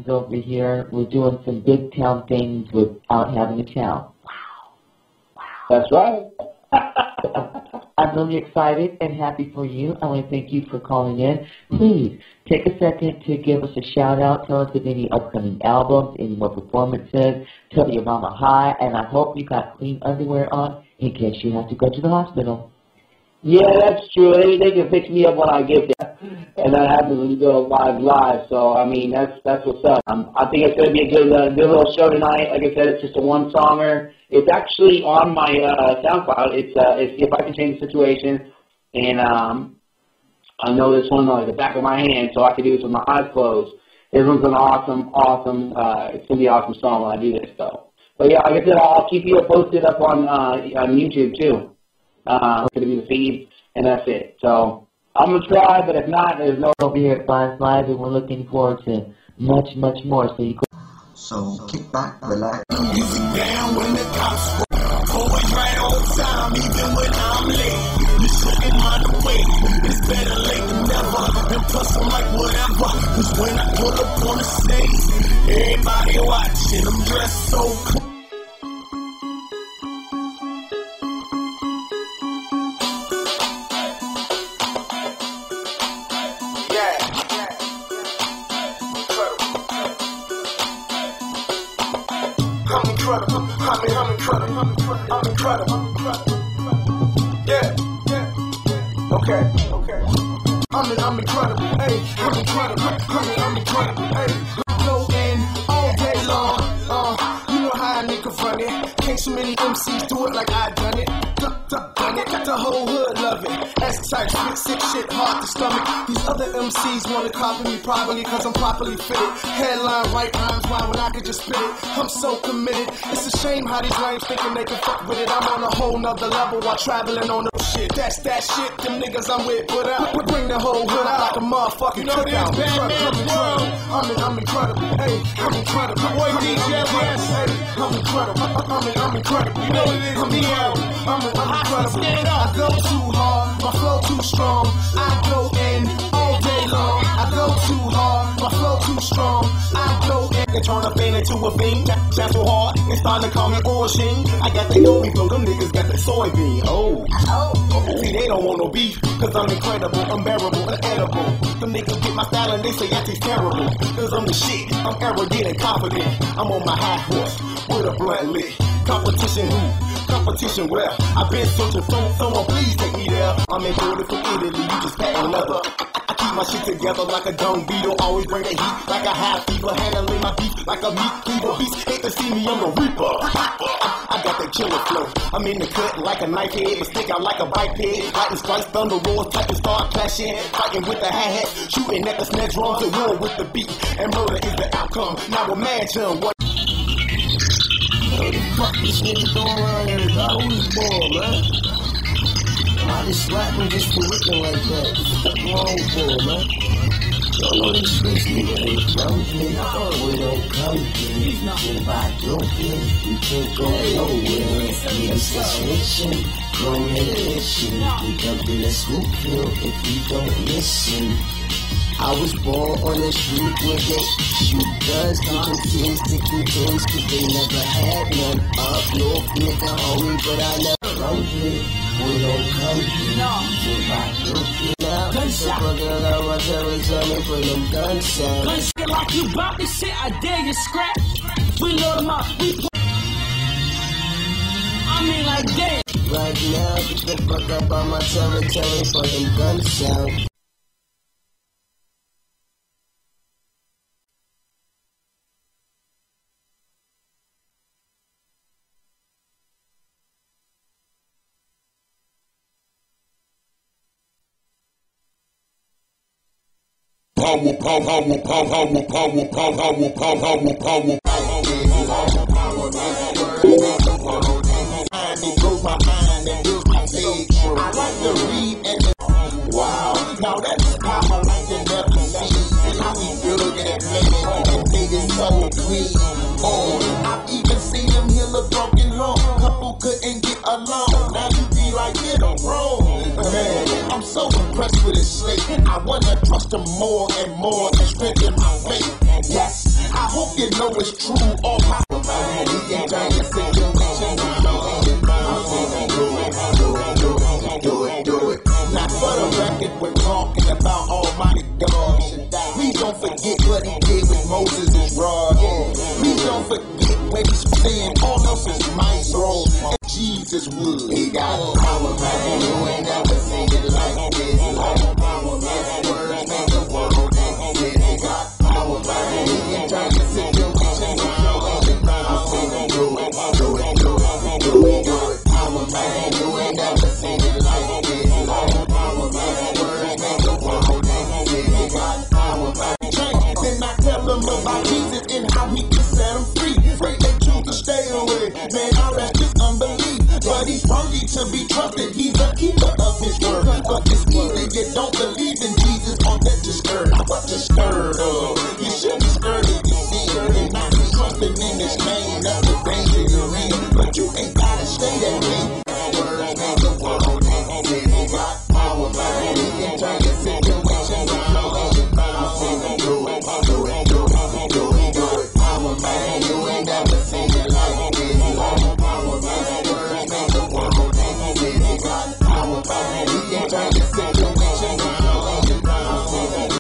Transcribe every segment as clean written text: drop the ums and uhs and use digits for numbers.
over here. We're doing some big town things without having a town. That's right. I'm really excited and happy for you. I want to thank you for calling in. Please take a second to give us a shout-out. Tell us of any upcoming albums, any more performances. Tell your mama hi, and I hope you got clean underwear on in case you have to go to the hospital. Yeah, that's true. They can fix me up when I get there, and that happens when you go live. So I mean, that's what's up. I think it's going to be a good little show tonight. Like I said, it's just a one-songer. It's actually on my SoundCloud. It's If I Can Change the Situation, and I know this one like the back of my hand, so I can do this with my eyes closed. This one's an awesome. It's gonna be an awesome song when I do this, though. But yeah, like I said, I'll keep you posted up on YouTube too. It's going to be the feed, and that's it. So I'm going to try, but if not, there's no over here at Vibes Live, and we're looking forward to much more. So kick back, relax. Music down when the cops roll. Always right on time, even when I'm late. You shouldn't mind the wait. It's better late than never. And plus I'm like whatever. Cause when I pull up on the stage, everybody watching. I'm dressed so cool. I'm incredible. Yeah. Okay. I'm incredible. Hey, I'm incredible. Hey, go in all day long. You know how a nigga run it. Can't so many MCs do it like I done it. Done it. Got the whole hood love it. S-type, spit sick shit, hard to stomach. These other MCs wanna copy me probably cause I'm properly fitted. Headline, right rhymes, why when I could just spit it. I'm so committed. It's a shame how these lames thinking they can fuck with it. I'm on a whole nother level while traveling on the shit. That's that shit, them niggas I'm with. But I bring the whole hood out like a motherfucking you know this Batman world. I'm incredible. Hey, I'm incredible. I'm incredible. I'm incredible. You know it is me. I'm incredible. I go too hard, my flow too strong. I go in all day long. I go too hard, my flow too strong. I go in and turn a fan into a fiend. That's so hard, they starting to call me Origin. I got the know me flow, them niggas got the soybean. See, they don't want no beef, cause I'm incredible, unbearable, unedible. Them niggas get my style and they say I taste terrible. Cause I'm the shit, I'm arrogant and confident. I'm on my high horse, with a blunt lit. Competition who? Competition where? I've been searching for someone, please take me there. I'm imported from Italy, you just patent leather. I keep my shit together like a dung beetle. Always bring the heat like a high fever. Handling my beef like a meat cleaver. Beast hate to see me, I'm the reaper. I got that killer flow. I'm in the cut like a knife head, but stick out like a bike head. Lightning strikes, thunder roars, type and start clashing. Fighting with the hi-hat, shooting at the snare drums. And war with the beat, and murder is the outcome. Now imagine what the fuck this nigga doing around here? I was born, man. I just slap him just for looking like that. What's wrong for, man? Y'all know this bitch nigga ain't jumping. We don't come here. If I don't feel, we can't go nowhere. We a situation, growing addiction. We jump in the scoop hill if we don't listen. I was born on the street with it. Shooters, kicking things, sticking things, cause they never had none. Up north, nigga, homie, but I never come here. We don't come here. If I don't get out, gunshot. So girl, I was always running for them gun sounds. Gunshot like you bought this shit, I dare you scrap. We load them up, we put. I mean like damn. Right now, get the fuck up on my territory for them gun sounds. Power, power, power, power, power, power, power, I like to read and wow, now that's power like the revelation. How we feel that man and niggas so clean. I even seen him heal a broken heart. Couple couldn't get along. Now you be like, get a roll. Man, I'm so impressed with his state. I wanna trust him more and more and strengthen my faith. Yes, I hope you know it's true. All power behind it. He can turn your situation around. Do it. Now for the record, we're talking about Almighty God. Please don't forget what he did with Moses' rod. Please don't forget where he's playing all of his might, bro. And Jesus would. He got power, man. You ain't never seen it like this. Like power, man. Words make the world dance. He got power, man. He can turn the situation around. Do it. Power, man. You ain't never seen it like this. Like power, man. Words make the world dance. He got power, man. Then I tell them about Jesus and how he can set them free. Pray they choose to stay away. Man, all that's just unbelief. But he's worthy to be trusted. He's a keeper of his word. But it's easy you don't believe in Jesus or that you're scared. What you're scared of? You should be scared if you see it. And not be trusting in his name. That's the danger you're in. But you ain't gotta stay that way. Words make the world dance. He got power, man. He can turn your situation around. Power, man. You ain't never seen it like this. Power, man. Words make the world dance. He got power, man. He can turn your situation around.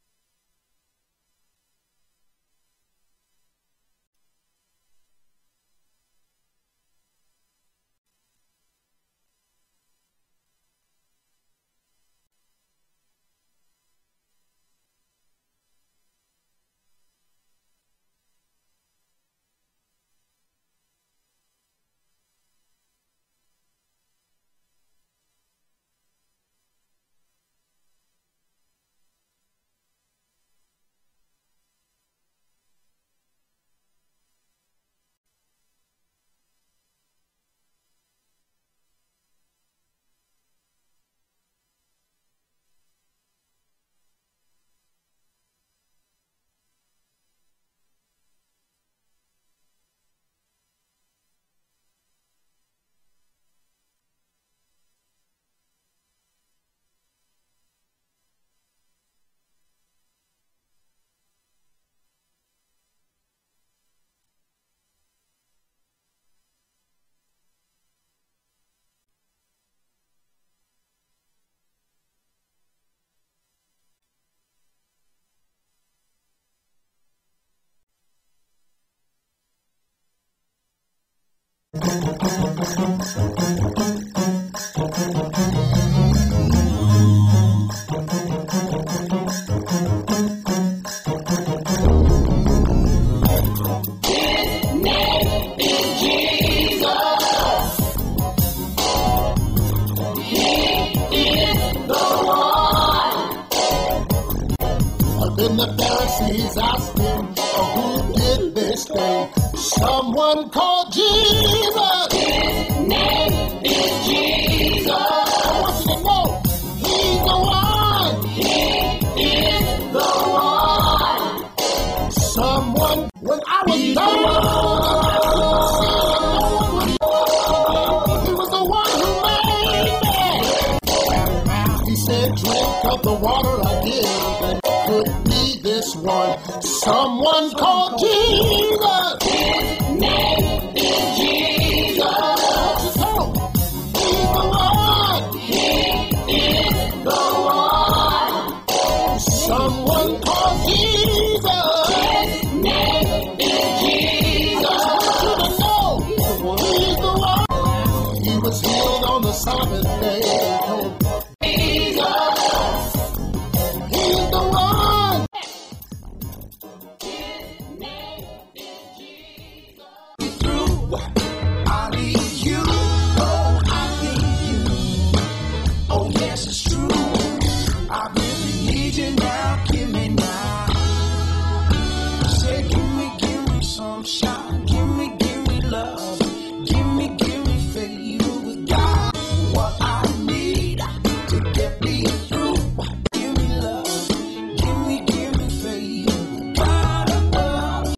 Then the Pharisees asked him, who did this thing? Someone called Jesus. His name is Jesus. I want you to know, he's the one. He is the one. Someone, when I was down, he was the one who made me. He said, drink of the water I give. Could be this one. Someone called Jesus. His name is Jesus. He's the one. He is the one. Someone called Jesus. His name is Jesus. I want you to know he's the one. He was healed on the Sabbath day. Yes,